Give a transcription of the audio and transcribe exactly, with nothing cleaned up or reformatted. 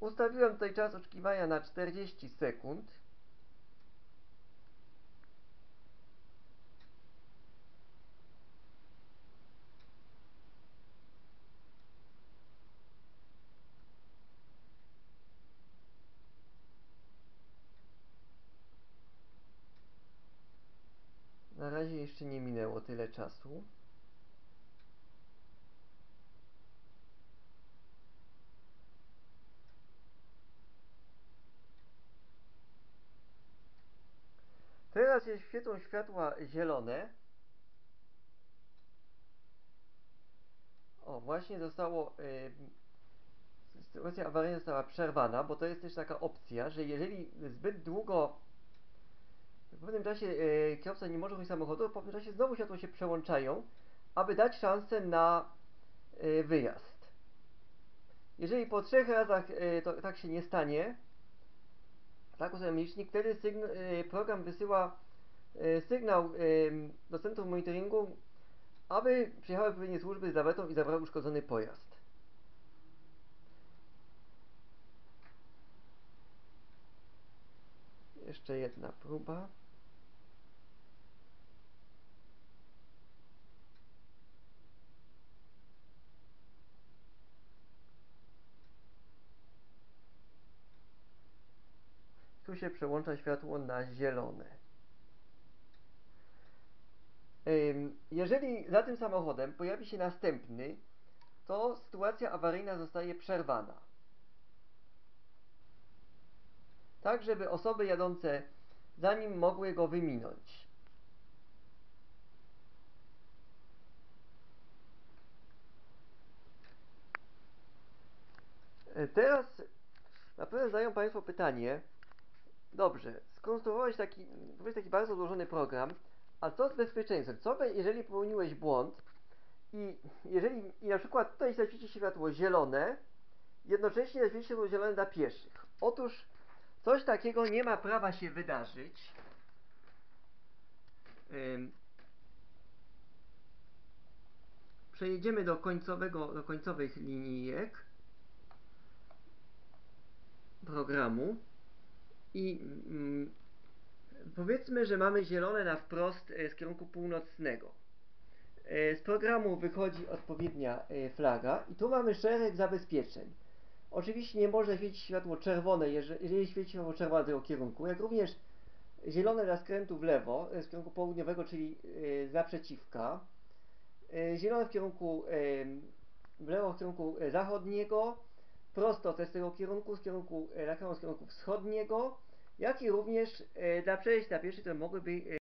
Ustawiłem tutaj czas oczekiwania na czterdzieści sekund. Na razie jeszcze nie minęło tyle czasu. Teraz się świecą światła zielone. O, właśnie zostało... Yy, sytuacja awaryjna została przerwana, bo to jest też taka opcja, że jeżeli zbyt długo w pewnym czasie yy, kierowca nie może jechać samochodu, w pewnym czasie znowu światła się przełączają, aby dać szansę na yy, wyjazd. Jeżeli po trzech razach yy, to, tak się nie stanie, tak ustawiam licznik, wtedy sygn- yy, program wysyła yy, sygnał yy, do centrum monitoringu, aby przyjechały odpowiednie służby z lawetą i zabrały uszkodzony pojazd. Jeszcze jedna próba. Tu się przełącza światło na zielone. Jeżeli za tym samochodem pojawi się następny, to sytuacja awaryjna zostaje przerwana. Tak, żeby osoby jadące za nim mogły go wyminąć. Teraz na pewno zadają Państwo pytanie: dobrze, skonstruowałeś taki, taki bardzo złożony program, a co z bezpieczeństwem? Co jeżeli popełniłeś błąd i jeżeli i na przykład tutaj zaświeci światło zielone, jednocześnie zaświeci światło zielone dla pieszych? Otóż coś takiego nie ma prawa się wydarzyć. Ym, Przejedziemy do końcowego, do końcowych linijek programu i mm, powiedzmy, że mamy zielone na wprost z kierunku północnego. Z programu wychodzi odpowiednia flaga i tu mamy szereg zabezpieczeń. Oczywiście nie może świecić światło czerwone, jeżeli świeci światło czerwone do tego kierunku, jak również zielone dla skrętu w lewo, z kierunku południowego, czyli zaprzeciwka. Zielone w kierunku w lewo w kierunku zachodniego, prosto też z tego kierunku, z kierunku, z kierunku wschodniego, jak i również dla przejść dla pieszych, które mogłyby